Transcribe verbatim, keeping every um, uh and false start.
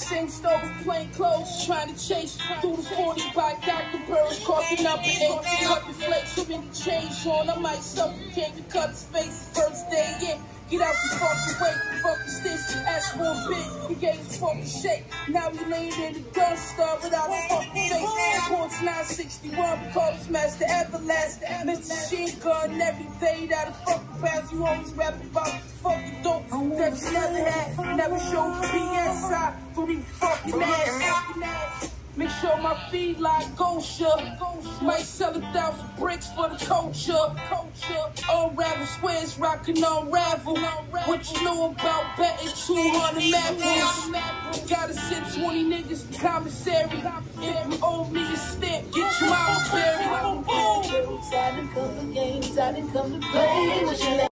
same stove, plain clothes, trying to chase through the forty by Doctor Burris, coughing up an eight. Cut the flakes, so many change on. I might suffocate and cut his face first day in. Get out the fucking way, fuck the stitch, ask for a bit. He gave his fucking shake. Now he laying in the dumpster without a fucking face. Ports nine sixty-one, call his master everlasting. Mister Machine Gun every day that a fucking pass. You always rap about the fucking dope that you never had. Never showed P S I through these fucking ass. Make sure my feed like kosher. Might sell a thousand bricks for the culture. Unravel squares, rockin' unravel. What you know about betting two hundred apples? Gotta send twenty niggas to commissary. If you owe me a stamp, get your mama buried. I didn't come for games, I didn't come to play.